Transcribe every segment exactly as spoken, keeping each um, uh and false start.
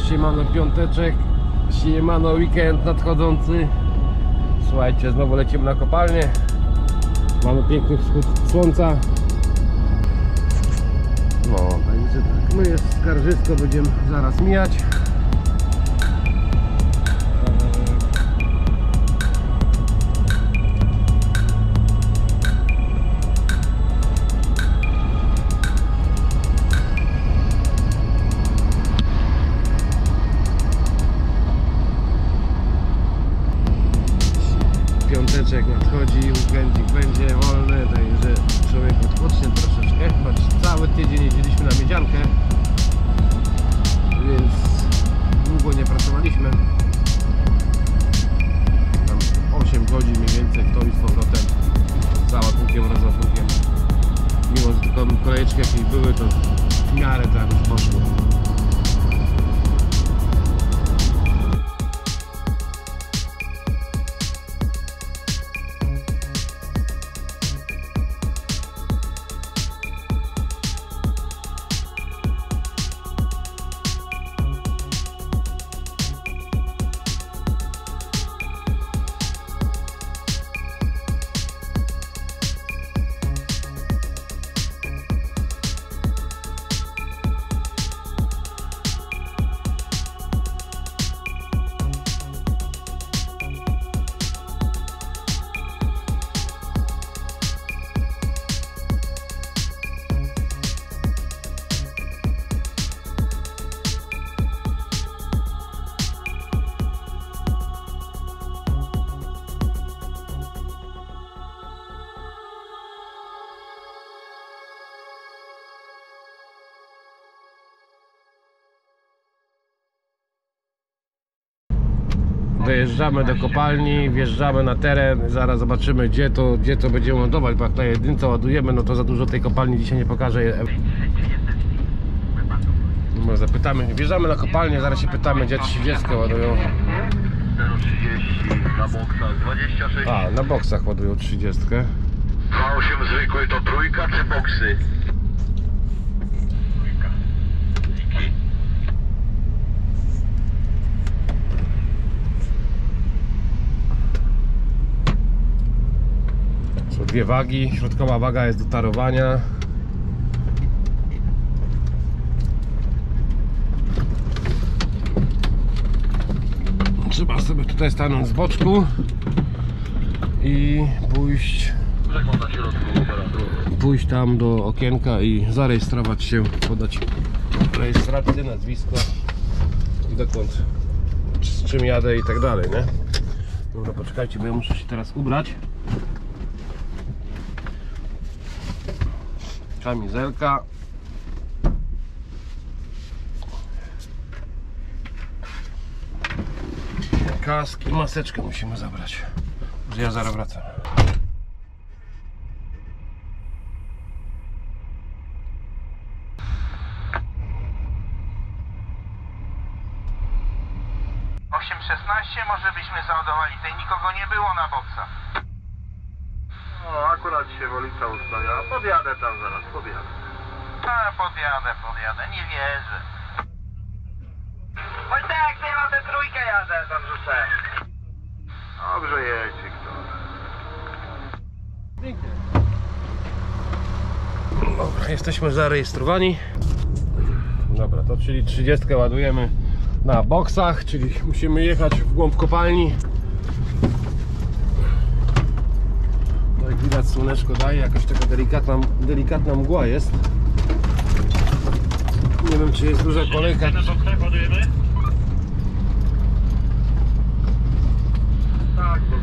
siemano piąteczek, siemano weekend nadchodzący. Słuchajcie, znowu lecimy na kopalnię. Mamy piękny wschód słońca. No, także tak, my jest Skarżysko, będziemy zaraz mijać. Piąteczek nadchodzi, weekendzik będzie wolny, także człowiek odpocznie troszeczkę, choć cały tydzień jeździliśmy na miedziankę, więc długo nie pracowaliśmy. Tam osiem godzin mniej więcej w to i z powrotem, z ładunkiem, rozładunkiem. Mimo że tylko kolejeczki jakieś były, to w miarę tak już poszło. Dojeżdżamy do kopalni, wjeżdżamy na teren, zaraz zobaczymy gdzie to, gdzie to będziemy ładować, bo jak na jedynce ładujemy, no to za dużo tej kopalni dzisiaj nie pokażę. No, zapytamy, wjeżdżamy na kopalnię, zaraz się pytamy gdzie trzydzieści ładują. zero trzydzieści na boksach, dwadzieścia sześć. A, na boksach ładują trzydzieści. dwa osiem zwykły to trójka czy boksy? Trójka. Są dwie wagi, środkowa waga jest do tarowania. Trzeba sobie tutaj stanąć z boczku i pójść pójść tam do okienka i zarejestrować się, podać rejestrację, nazwisko i dokąd, z czym jadę i tak dalej, nie? Dobra, poczekajcie, bo ja muszę się teraz ubrać. Kamizelka. Kask i maseczkę musimy zabrać. Że ja zaraz wracam. osiem szesnaście, może byśmy załadowali, tutaj nikogo nie było na boksach. No akurat się Wolica ustawia, podjadę tam zaraz, podjadę. A, podjadę, podjadę, nie wierzę. Oj tak, ja na tę trójkę jadę, tam rzucę. Dobrze jedź, kto. Dobra, jesteśmy zarejestrowani. Dobra, to czyli trzydzieści ładujemy na boksach, czyli musimy jechać w głąb kopalni. No jak widać, słoneczko daje, jakaś taka delikatna, delikatna mgła jest. Nie wiem, czy jest duża kolejka. Na boksach ładujemy? Tak, bo...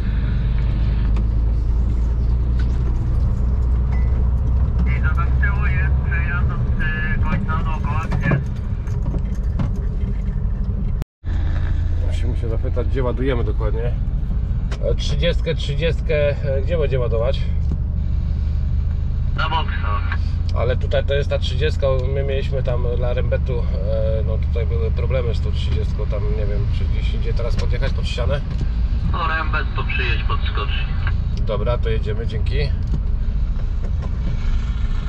I za tam z tyłu jest przejazd od Głośna dookoła, gdzie? Ja się muszę zapytać, gdzie ładujemy dokładnie. trzydzieści, trzydzieści, gdzie będzie ładować? Na boksach. Ale tutaj to jest ta trzydzieści, my mieliśmy tam dla rembetu, no tutaj były problemy z tą trzydziestką, tam nie wiem, czy gdzieś idzie teraz podjechać pod ścianę? No rembet to przyjedź pod skoczni. Dobra, to jedziemy, dzięki.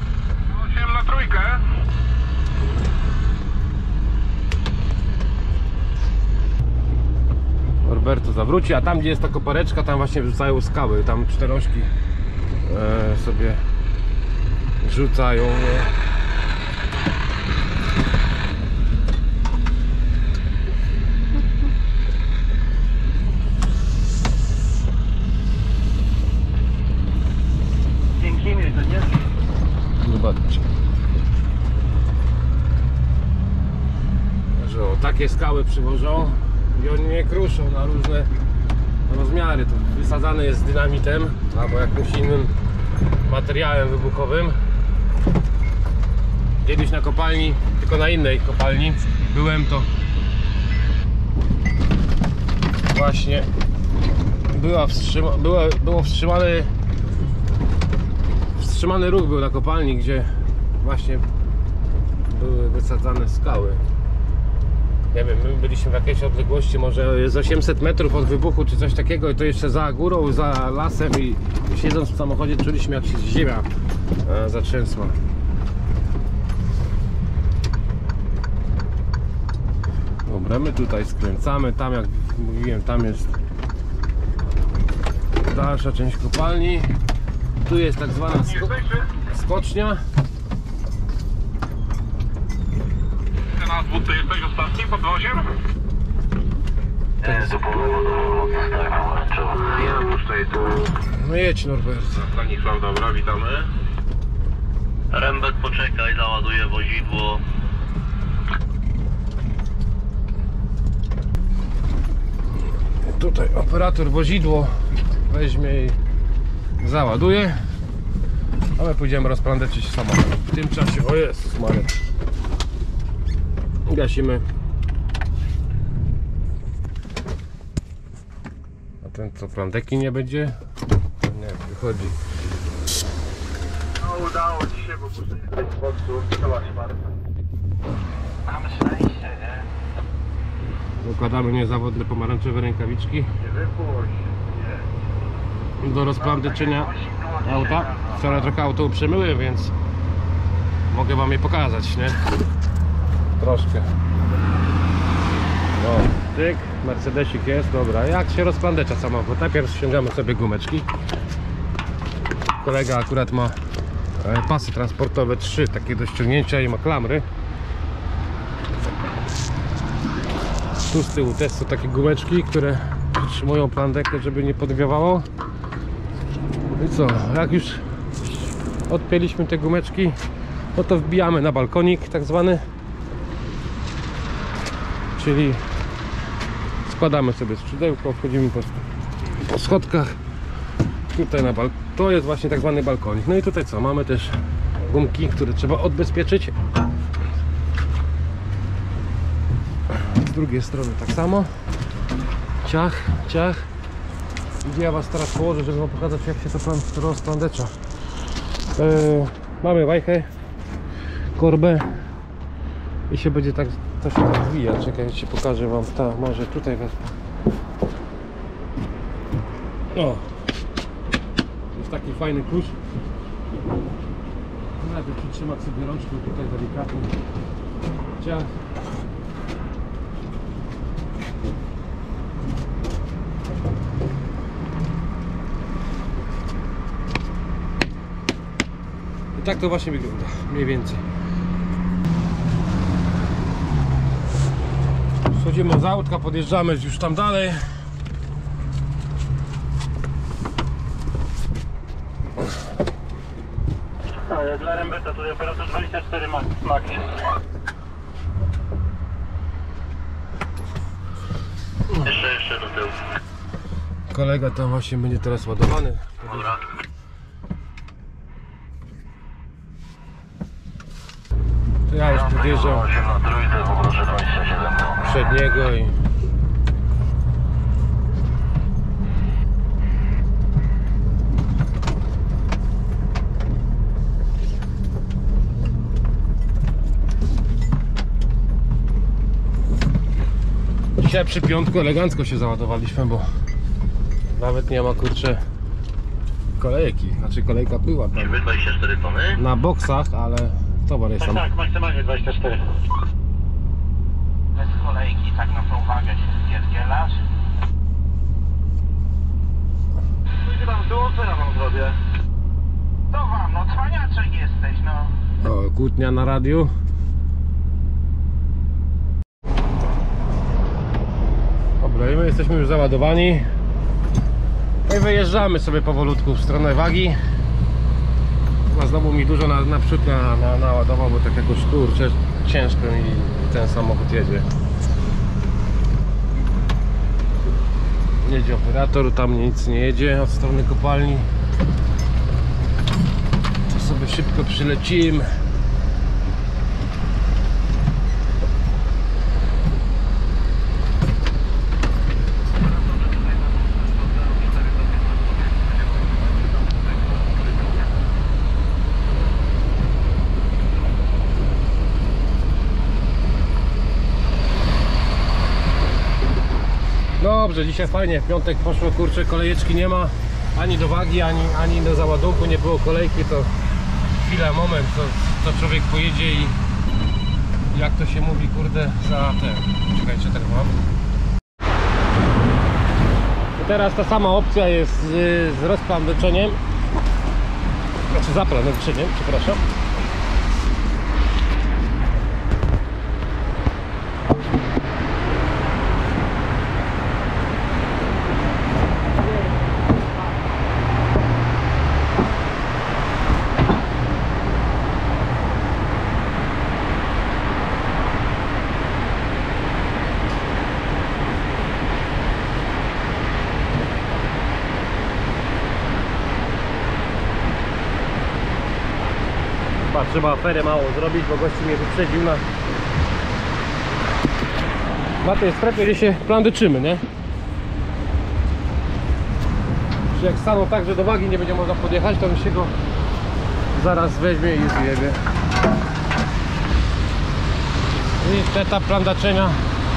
osiem na trójkę. Norberto zawróci, a tam gdzie jest ta kopareczka, tam właśnie wrzucają skały, tam czterośki e, sobie rzucają. Nie? Zobaczcie. Że o, takie skały przywożą i oni nie kruszą na różne rozmiary. To wysadzane jest dynamitem albo jakimś innym materiałem wybuchowym. Kiedyś na kopalni, tylko na innej kopalni byłem, to właśnie była wstrzyma, była, było wstrzymane wstrzymany ruch był na kopalni, gdzie właśnie były wysadzane skały. Nie wiem, my byliśmy w jakiejś odległości, może z osiemset metrów od wybuchu czy coś takiego, i to jeszcze za górą, za lasem, i siedząc w samochodzie czuliśmy, jak się ziemia e, zatrzęsła. Dobra, my tutaj skręcamy, tam jak mówiłem, tam jest dalsza część kopalni. Tu jest tak zwana sko skocznia. Ty na dwóch, ty jesteś ostatni pod dwoziem? Nie, to po lewo do Nie napuszczaj tu. No jedź, Norbert. Stanisław, dobra, witamy. Rembek, poczekaj, załaduję wozidło. Tutaj operator wozidło weźmie i załaduje, a my pójdziemy rozplandeczyć samochód. W tym czasie, o Jezus Maria, gasimy. A ten co, plandeki nie będzie? Nie, wychodzi. No udało ci się, bo muszę jechać z boksu. Trzeba się bardzo. Mamy szczęście, nie? Układamy niezawodne pomarańczowe rękawiczki Nie wypuść. Nie. do rozplandeczenia auta. Wczoraj trochę auto uprzemyłem, więc mogę wam je pokazać, nie? Troszkę. No, tyk, Mercedesik jest, dobra. Jak się rozplandecza samochód? Najpierw ściągamy sobie gumeczki. Kolega akurat ma pasy transportowe trzy takie do ściągnięcia i ma klamry. Tu z tyłu też są takie gumeczki, które przytrzymują plandekę, żeby nie podwiewało. I co, jak już odpięliśmy te gumeczki, no to wbijamy na balkonik tak zwany, czyli składamy sobie skrzydełko, wchodzimy po, po schodkach tutaj na balkon. To jest właśnie tak zwany balkonik. No i tutaj co, mamy też gumki, które trzeba odbezpieczyć. Z drugiej strony tak samo. Ciach, ciach. Gdzie ja was teraz położę, żeby wam pokazać, jak się to plan rozplandecza. Yy, mamy wajchę, korbę i się będzie tak, to się tak wija. Czekajcie, pokażę wam, ta, może tutaj wezmę. O! Jest taki fajny kurz. Najpierw przytrzymać sobie rączką tutaj delikatnie. Ciach. I tak to właśnie wygląda, mniej więcej. Schodzimy z autka, podjeżdżamy już tam dalej. A dla Rembeta tutaj operator dwadzieścia cztery Max jest. Jeszcze, jeszcze do tyłu. Kolega tam właśnie będzie teraz ładowany. Dobra. To ja już podjeżdżam na trójce, poproszę dwadzieścia siedem. przed niego i dzisiaj przy piątku elegancko się załadowaliśmy, bo nawet nie ma, kurczę, kolejki. Znaczy kolejka była tam dwadzieścia cztery tony? na boksach, ale towar jest tam. Tak, maksymalnie dwadzieścia cztery. Bez kolejki, tak na tą wagę się spierdzielasz. kłótnia na radiu. Dobra, i my jesteśmy już załadowani. No i wyjeżdżamy sobie powolutku w stronę Wagi. Chyba znowu mi dużo na, naprzód na, na, naładował, bo tak jakoś kurczę ciężko i ten samochód jedzie. Jedzie operator, tam nic nie jedzie od strony kopalni. To sobie szybko przylecimy. Dobrze, dzisiaj fajnie, w piątek poszło, kurczę, kolejeczki nie ma ani do Wagi, ani, ani do załadunku, nie było kolejki, to chwila, moment, to, to człowiek pojedzie i jak to się mówi, kurde, za ten, czekajcie, tak mam. I teraz ta sama opcja jest z, z rozplanwyczeniem, znaczy zaplanwyczeniem, przepraszam. Trzeba aferę mało zrobić, bo gościu mnie wyprzedził na na tej strefie, gdzie się plandyczymy, nie? Czy jak staną tak, że do Wagi nie będzie można podjechać, to mi się go zaraz weźmie i zjebie. I etap plandaczenia.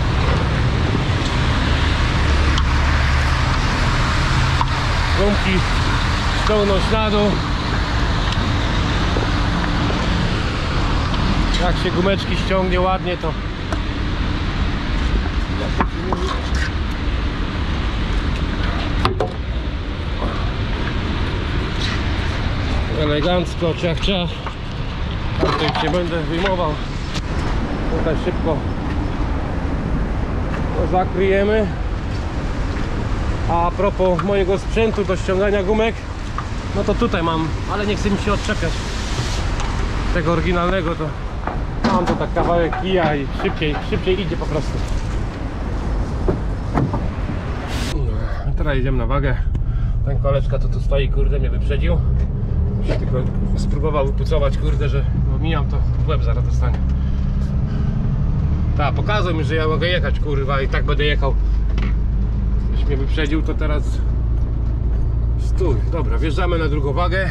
Gumki ściągnąć na dół. Jak się gumeczki ściągnie ładnie, to elegancko, ciach ciach. Tutaj się będę wyjmował. Tutaj szybko to zakryjemy. A propos mojego sprzętu do ściągania gumek, no to tutaj mam, ale nie chcę mi się odczepiać tego oryginalnego, to mam tu tak kawałek kija i szybciej, szybciej idzie po prostu. No, teraz idziemy na Wagę. Ten koleżka to tu stoi, kurde, mnie wyprzedził. Się tylko spróbował wypucować, kurde, że mijam, to w łeb zaraz dostanie. Tak, pokazał mi, że ja mogę jechać, kurwa, i tak będę jechał. Jeśli mnie wyprzedził, to teraz stój. Dobra, wjeżdżamy na drugą Wagę.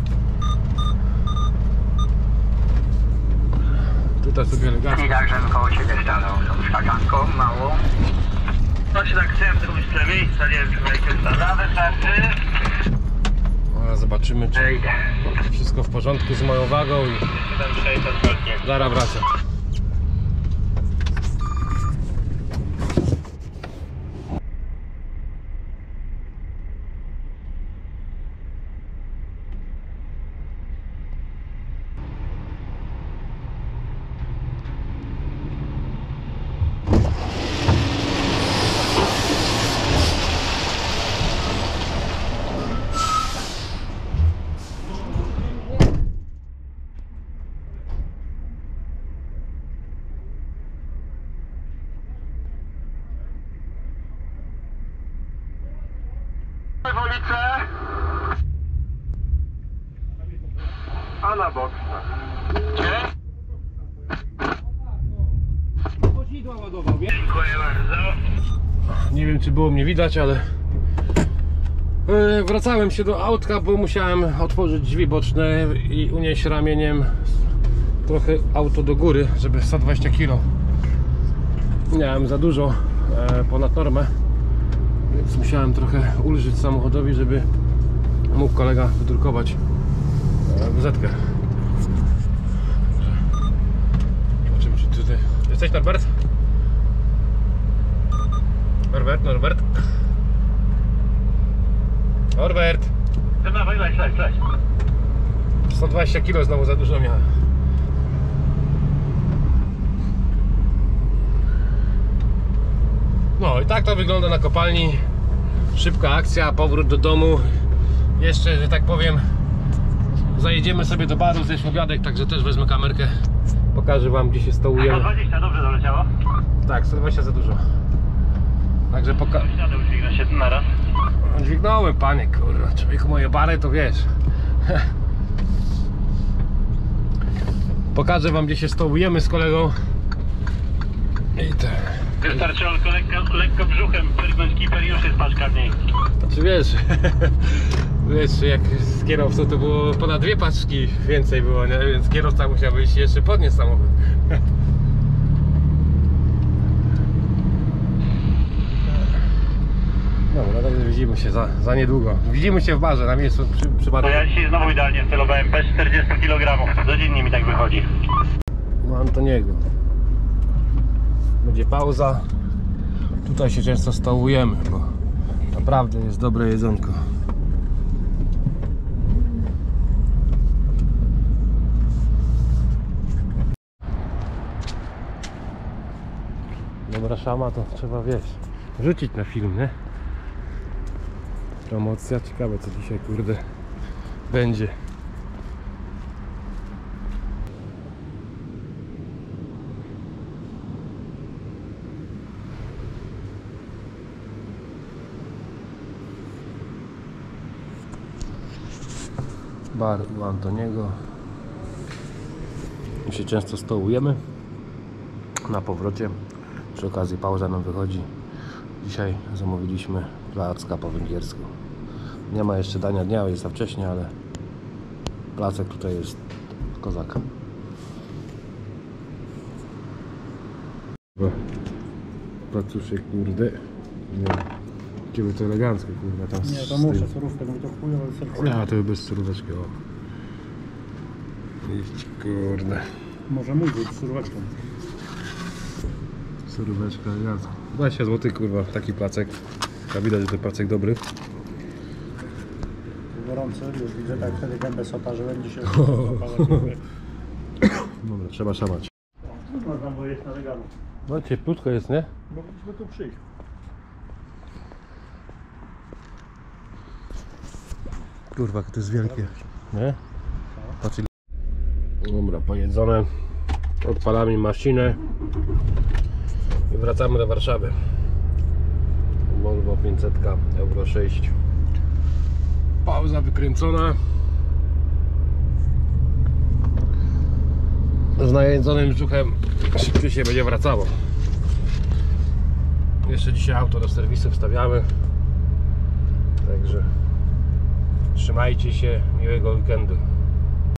Tutaj sobie elegancko. I także koło ciebie stanął tą skakanką małą. To się tak chciałem zrobić te miejsca, nie wiem czy najpierw na wystarczy. A zobaczymy, czy wszystko w porządku z moją wagą i zaraz wracam. Wolice. A na bok. Gdzie? Wozidła ładował, wie? Dziękuję bardzo. Nie wiem, czy było mnie widać, ale yy, wracałem się do autka, bo musiałem otworzyć drzwi boczne i unieść ramieniem trochę auto do góry, żeby sto dwadzieścia kilo. Miałem za dużo, e, ponad normę, więc musiałem trochę ulżyć samochodowi, żeby mógł kolega wydrukować wuzetkę. Zobaczymy, czy tutaj... Jesteś, Norbert? Norbert, Norbert? Norbert! Dawaj, leć, leć, leć. sto dwadzieścia kilo znowu za dużo miałem. No i tak to wygląda na kopalni. Szybka akcja, powrót do domu. Jeszcze, że tak powiem, zajedziemy sobie do baru, zjeść obiadek, także też wezmę kamerkę. Pokażę wam, gdzie się stołujemy. sto dwadzieścia dobrze doleciało? Tak, sto dwadzieścia za dużo. Także pokażę. Siadę udźwignę się naraz. Dźwignąłem, panie, kurwa. Człowieku, moje bary to wiesz. Pokażę wam, gdzie się stołujemy z kolegą. I tak. Wystarczyło tylko lekko, lekko brzuchem pyrgnąć kiper i już jest paczka mniej. Znaczy wiesz, wiesz, jak z kierowcą to było ponad dwie paczki więcej było, nie? Więc kierowca musiał wyjść jeszcze podnieść samochód. Dobra, także widzimy się za, za niedługo. Widzimy się w barze na miejscu przy, przy barze. To ja dzisiaj znowu idealnie celowałem bez czterdzieści kilogramów. Codziennie mi tak wychodzi. U Antoniego. Będzie pauza. Tutaj się często stołujemy, bo naprawdę jest dobre jedzonko. Dobra szama to trzeba, wiesz, rzucić na film, nie? Promocja, ciekawe co dzisiaj, kurde, będzie. Bar u Antoniego. My się często stołujemy. Na powrocie przy okazji pauza nam wychodzi. Dzisiaj zamówiliśmy placka po węgiersku. Nie ma jeszcze dania dnia, jest za wcześnie, ale placek tutaj jest kozak. Placuszek, kurde. Nie. Ciebie to elegancko, kurwa, tam. Nie, to muszę surówkę, no to chujowe serce. Ja to bez suróweczki, o. Iść, kurde. Może mój być z suróweczką. Suróweczka, elegancko. dwadzieścia złotych, kurwa, taki placek. A widać, że to placek dobry. Gorący, już widzę, tak wtedy gębę sopa, że będzie się Dobra, trzeba szamać. trudno tam, bo jest na legalu. No cieplutko jest, nie? Mogliśmy tu przyjść. Kurwa, to jest wielkie. Nie? Patrz ile... Dobra, pojedzone. Odpalamy maszynę i wracamy do Warszawy. Volvo pięćset Euro sześć. Pauza wykręcona. Z najedzonym brzuchem szybciej się będzie wracało. Jeszcze dzisiaj auto do serwisu wstawiamy. Także trzymajcie się, miłego weekendu.